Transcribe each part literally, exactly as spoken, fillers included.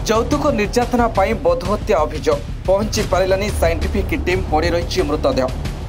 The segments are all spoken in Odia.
ଯୌତୁକ ନିର୍ଯାତନା ପାଇଁ ବଧହତ୍ୟା ଅଭିଯୋଗ ପହଞ୍ଚି ପାରିଲାନି ସାଇଣ୍ଟିଫିକ୍ ଟିମ୍ ପଡ଼ି ରହିଛି ମୃତଦେହ।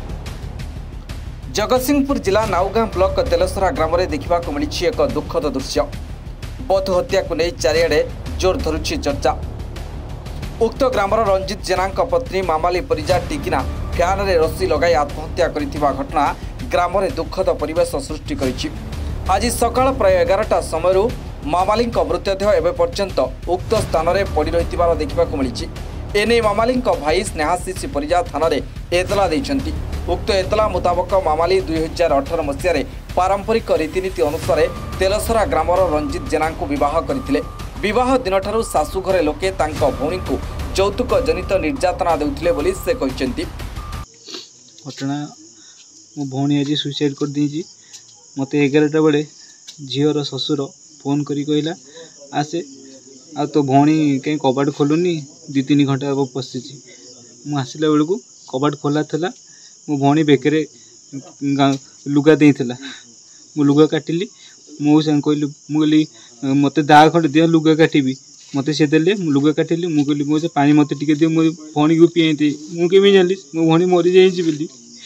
ଜଗତସିଂହପୁର ଜିଲ୍ଲା ନାଉଗାଁ ବ୍ଲକ ତେଲସରା ଗ୍ରାମରେ ଦେଖିବାକୁ ମିଳିଛି ଏକ ଦୁଃଖଦ ଦୃଶ୍ୟ। ବଧହତ୍ୟାକୁ ନେଇ ଚାରିଆଡ଼େ ଜୋର ଧରୁଛି ଚର୍ଚ୍ଚା। ଉକ୍ତ ଗ୍ରାମର ରଞ୍ଜିତ ଜେନାଙ୍କ ପତ୍ନୀ ମାମାଲି ପରିଜା ଟିକିନା ଫ୍ୟାନ୍ରେ ରସି ଲଗାଇ ଆତ୍ମହତ୍ୟା କରିଥିବା ଘଟଣା ଗ୍ରାମରେ ଦୁଃଖଦ ପରିବେଶ ସୃଷ୍ଟି କରିଛି। ଆଜି ସକାଳ ପ୍ରାୟ ଏଗାରଟା ସମୟରୁ ମାମାଲିଙ୍କ ମୃତଦେହ ଏବେ ପର୍ଯ୍ୟନ୍ତ ଉକ୍ତ ସ୍ଥାନରେ ପଡ଼ି ରହିଥିବାର ଦେଖିବାକୁ ମିଳିଛି। ଏନେଇ ମାମାଲିଙ୍କ ଭାଇ ସ୍ନେହାଶିଷ ପରିଜା ଥାନାରେ ଏତଲା ଦେଇଛନ୍ତି। ଉକ୍ତ ଏତଲା ମୁତାବକ ମାମାଲି ଦୁଇ ହଜାର ଅଠର ମସିହାରେ ପାରମ୍ପରିକ ରୀତିନୀତି ଅନୁସାରେ ତେଲସରା ଗ୍ରାମର ରଞ୍ଜିତ ଜେନାଙ୍କୁ ବିବାହ କରିଥିଲେ। ବିବାହ ଦିନଠାରୁ ଶାଶୁଘରେ ଲୋକେ ତାଙ୍କ ଭଉଣୀଙ୍କୁ ଯୌତୁକ ଜନିତ ନିର୍ଯାତନା ଦେଉଥିଲେ ବୋଲି ସେ କହିଛନ୍ତି। ଘଟଣା ମୋ ଭଉଣୀ ଆଜି ସୁଇସାଇଡ୍ କରିଦେଇଛି। ମୋତେ ଏଗାରଟା ବେଳେ ଝିଅର ଶ୍ୱଶୁର ଫୋନ୍ କରି କହିଲା ଆସେ ଆଉ ତୋ ଭଉଣୀ କାହିଁ କବାଟ ଖୋଲୁନି, ଦୁଇ ତିନି ଘଣ୍ଟା ହେବ ପଶିଛି। ମୁଁ ଆସିଲା ବେଳକୁ କବାଟ ଖୋଲା ଥିଲା। ମୋ ଭଉଣୀ ବେକରେ ଲୁଗା ଦେଇଥିଲା। ମୁଁ ଲୁଗା କାଟିଲି। ମୁଁ ସାଙ୍ଗେ କହିଲି ମୁଁ କହିଲି ମୋତେ ଦାଆ ଖଣ୍ଡେ ଦିଅ ଲୁଗା କାଟିବି। ମୋତେ ସେ ଦେଲେ। ମୁଁ ଲୁଗା କାଟିଲି। ମୁଁ କହିଲି ମୁଁ ପାଣି ମୋତେ ଟିକେ ଦିଅ ମୋ ଭଉଣୀକୁ ପିଆଇନ୍ତି। ମୁଁ କେମିତି ଜାଣିଲି ମୋ ଭଉଣୀ ମରିଯାଇଛି ବୋଲି।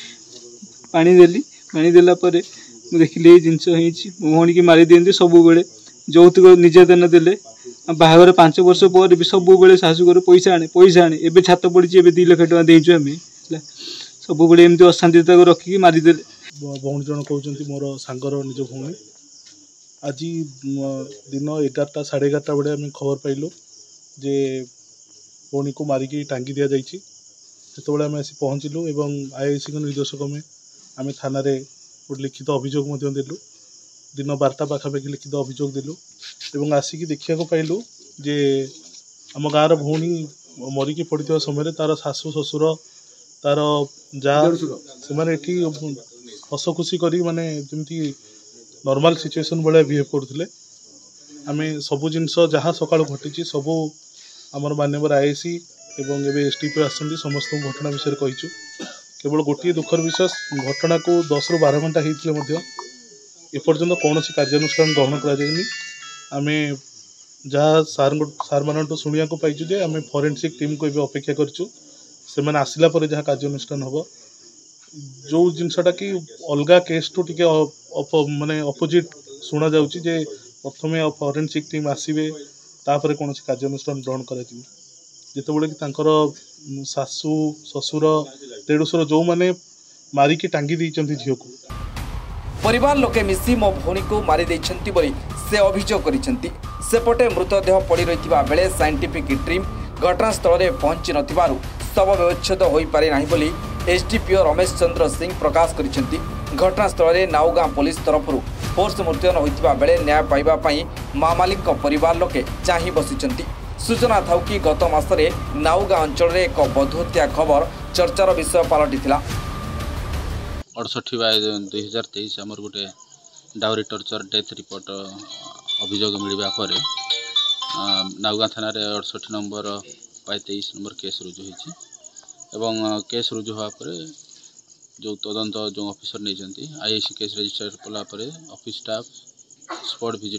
ପାଣି ଦେଲି। ପାଣି ଦେଲା ପରେ ମୁଁ ଦେଖିଲି ଏଇ ଜିନିଷ ହେଇଛି। ମୋ ଭଉଣୀକି ମାରିଦିଅନ୍ତି ସବୁବେଳେ। ଯୌତୁକ ନିର୍ଯାତନା ଦେଲେ। ବାହାଘର ପାଞ୍ଚ ବର୍ଷ ପରେ ବି ସବୁବେଳେ ଶାଶୁଘର ପଇସା ଆଣେ ପଇସା ଆଣେ ଏବେ ଛାତ ପଡ଼ିଛି। ଏବେ ଦୁଇ ଲକ୍ଷ ଟଙ୍କା ଦେଇଛୁ ଆମେ ହେଲା। ସବୁବେଳେ ଏମିତି ଅଶାନ୍ତି ତାକୁ ରଖିକି ମାରିଦେଲେ। ଭଉଣୀ ଜଣ କହୁଛନ୍ତି ମୋର ସାଙ୍ଗର ନିଜ ଭଉଣୀ। ଆଜି ଦିନ ଏଗାରଟା ସାଢ଼େ ଏଗାରଟା ବେଳେ ଆମେ ଖବର ପାଇଲୁ ଯେ ଭଉଣୀକୁ ମାରିକି ଟାଙ୍ଗି ଦିଆଯାଇଛି। ସେତେବେଳେ ଆମେ ଆସି ପହଞ୍ଚିଲୁ ଏବଂ ଆଇଆଇସିଙ୍କ ନିର୍ଦ୍ଦେଶକ ଆମେ ଆମେ ଥାନାରେ ଗୋଟେ ଲିଖିତ ଅଭିଯୋଗ ମଧ୍ୟ ଦେଲୁ। ଦିନ ବାରଟା ପାଖାପାଖି ଲିଖିତ ଅଭିଯୋଗ ଦେଲୁ ଏବଂ ଆସିକି ଦେଖିବାକୁ ପାଇଲୁ ଯେ ଆମ ଗାଁର ଭଉଣୀ ମରିକି ପଡ଼ିଥିବା ସମୟରେ ତା'ର ଶାଶୁ ଶ୍ୱଶୁର ତା'ର ଯାଆ ସେମାନେ ଏଠି ହସ ଖୁସି କରି ମାନେ ଯେମିତି ନର୍ମାଲ ସିଚୁଏସନ୍ ଭଳିଆ ବିହେଭ୍ କରୁଥିଲେ। ଆମେ ସବୁ ଜିନିଷ ଯାହା ସକାଳୁ ଘଟିଛି ସବୁ ଆମର ମାନ୍ୟବର ଆଇଆଇସି ଏବଂ ଏବେ ଏସ୍ଟିପି ଆସିଛନ୍ତି ସମସ୍ତଙ୍କୁ ଘଟଣା ବିଷୟରେ କହିଛୁ। କେବଳ ଗୋଟିଏ ଦୁଃଖର ବିଷୟ ଘଟଣାକୁ ଦଶରୁ ବାର ଘଣ୍ଟା ହେଇଥିଲେ ମଧ୍ୟ ଏପର୍ଯ୍ୟନ୍ତ କୌଣସି କାର୍ଯ୍ୟାନୁଷ୍ଠାନ ଗ୍ରହଣ କରାଯାଇନି। ଆମେ ଯାହା ସାର୍ ସାର୍ମାନଙ୍କଠୁ ଶୁଣିବାକୁ ପାଇଛୁ ଯେ ଆମେ ଫରେନ୍ସିକ୍ ଟିମ୍କୁ ଏବେ ଅପେକ୍ଷା କରିଛୁ। ସେମାନେ ଆସିଲା ପରେ ଯାହା କାର୍ଯ୍ୟାନୁଷ୍ଠାନ ହେବ। ଯେଉଁ ଜିନିଷଟା କି ଅଲଗା କେସ୍ଠୁ ଟିକେ ମାନେ ଅପୋଜିଟ୍ ଶୁଣାଯାଉଛି ଯେ ପ୍ରଥମେ ଫରେନ୍ସିକ୍ ଟିମ୍ ଆସିବେ ତାପରେ କୌଣସି କାର୍ଯ୍ୟାନୁଷ୍ଠାନ ଗ୍ରହଣ କରାଯିବ। ଯେତେବେଳେ କି ତାଙ୍କର ଶାଶୁ ଶ୍ୱଶୁର ଦେଢ଼ଶୁର ଯେଉଁମାନେ ମାରିକି ଟାଙ୍ଗି ଦେଇଛନ୍ତି ଝିଅକୁ। ପରିବାର ଲୋକେ ମିଶି ମୋ ଭଉଣୀକୁ ମାରି ଦେଇଛନ୍ତି ବୋଲି ସେ ଅଭିଯୋଗ କରିଛନ୍ତି। ସେପଟେ ମୃତଦେହ ପଡ଼ି ରହିଥିବା ବେଳେ ସାଇଣ୍ଟିଫିକ୍ ଟିମ୍ ଘଟଣାସ୍ଥଳରେ ପହଞ୍ଚି ନଥିବାରୁ ଶବ ବ୍ୟବଚ୍ଛେଦ ହୋଇପାରି ନାହିଁ ବୋଲି ଏସ୍ଡିପିଓ ରମେଶ ଚନ୍ଦ୍ର ସିଂ ପ୍ରକାଶ କରିଛନ୍ତି। ଘଟଣାସ୍ଥଳରେ ନାଉଗାଁ ପୋଲିସ ତରଫରୁ ଫୋର୍ସ ମୁତୟନ ହୋଇଥିବା ବେଳେ ନ୍ୟାୟ ପାଇବା ପାଇଁ ମାମାଲିଙ୍କ ପରିବାର ଲୋକେ ଚାହିଁ ବସିଛନ୍ତି। ସୂଚନା ଥାଉ କି ଗତ ମାସରେ ନାଉଗାଁ ଅଞ୍ଚଳରେ ଏକ ବଧହତ୍ୟା ଖବର ଚର୍ଚ୍ଚାର ବିଷୟ ପାଲଟିଥିଲା। अड़सठी बाय दुई हजार तेईस आमर गोटे डाउरी टर्चर डेथ रिपोर्ट अभियोग मिलवा पर नाउगाँ थाना अड़सठी नंबर बाय तेईस नंबर केस रुजु होती एवं केस रुजु हवा पर जो तदंत जो ऑफिसर नहीं आईआईसी केस रजिस्टर कलापर ऑफिस स्टाफ स्पॉट विजिट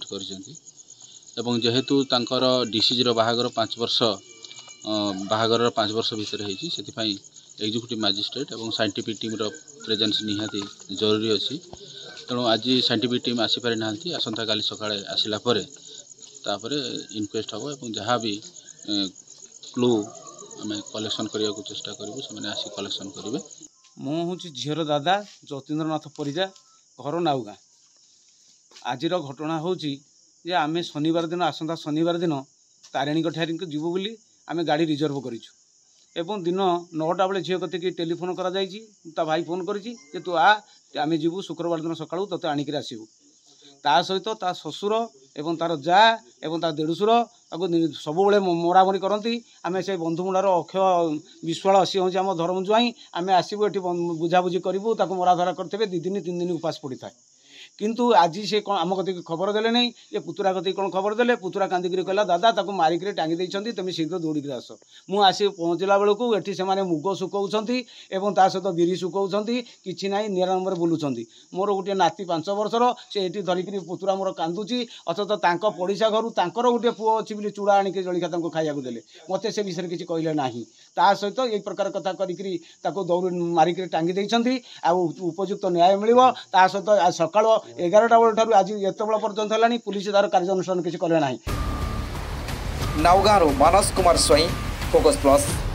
कर जेहेतु तांकर डिसीजर बाहागर पाँच वर्ष बाहागर पाँच वर्ष भितर होती से एग्जीक्यूटिव मैजिस्ट्रेट और साइंटिफिक टीम रो प्रेजेंस निहाती जरूरी अच्छी। तेणु आज साइंटिफिक टीम आसीपारि ना आसंता काली सकाळे आसिला परे तापरे इनक्वेस्ट हम और जहाँ भी क्लू आम कलेक्शन करने को चेष्टा करूँ से आसी कलेक्शन करेंगे। ମୁଁ ହେଉଛି ଝିଅର ଦାଦା ଯତୀନ୍ଦ୍ରନାଥ ପରିଜା, ଘର ନାଉଗାଁ। ଆଜିର ଘଟଣା ହେଉଛି ଯେ ଆମେ ଶନିବାର ଦିନ ଆସନ୍ତା ଶନିବାର ଦିନ ତାରିଣୀଙ୍କ ଠାରିଙ୍କୁ ଯିବୁ ବୋଲି ଆମେ ଗାଡ଼ି ରିଜର୍ଭ କରିଛୁ ଏବଂ ଦିନ ନଅଟା ବେଳେ ଝିଅ କତିକି ଟେଲିଫୋନ୍ କରାଯାଇଛି। ତା ଭାଇ ଫୋନ୍ କରିଛି ଯେ ତୁ ଆ ଆମେ ଯିବୁ ଶୁକ୍ରବାର ଦିନ ସକାଳୁ ତୋତେ ଆଣିକିରି ଆସିବୁ। ତା ସହିତ ତା ଶ୍ୱଶୁର ଏବଂ ତାର ଯା ଏବଂ ତା ଦେଢ଼ଶୁର ତାକୁ ସବୁବେଳେ ମରାମରି କରନ୍ତି। ଆମେ ସେ ବନ୍ଧୁମୁଳାର ଅକ୍ଷୟ ବିଶ୍ୱାଳ ସିଏ ହେଉଛି ଆମ ଧର୍ମ ଜ୍ୱାଇଁ। ଆମେ ଆସିବୁ ଏଠି ବୁଝାବୁଝି କରିବୁ ତାକୁ ମରାଧରା କରିଥିବେ ଦୁଇ ଦିନ ତିନି ଦିନ ଉପାସ ପଡ଼ିଥାଏ। किंतु आज से कौन आम कति खबर देले नहीं ये पुतुरा कति कौन खबर देले पुतुरा कांदिकी कहला दादा ताको मारिक टांगी देइछंती तुम शीघ्र दौड़िक आस मु आसी पहुँचला बेलू एटी से मुग सुकौंती एवं ता सहित बिरी सुकौंती कि ना निरानंबर बुलूंट मोर गोटे नाती पांच वर्षर से ये धरिक पुतुरा मोर कांदुची अथच तांको पड़िशा घर तांकर गोटे पुओ अच्छी बोली चूड़ा आणिक जलिखा खाइया देले मते से विषय किसी कहले ना ता सहित एक प्रकार कथा करी दौड़ मारिक टांगी देइछंती आ उपयुक्त न्याय मिलिबो ता सहित सकाळ एगारटा बेल ठारू आज एत बेल पर्यंत है पुलिस तार कार्यानुष्ठान किसी कले ना। Naugaon Manas Kumar Swain focus plus.